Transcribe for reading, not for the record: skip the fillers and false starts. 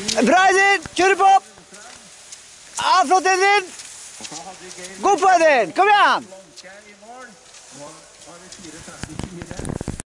Bra, Edvin! Kjør på! Ja, flott, Edvin! God på, Edvin! Kom igjen!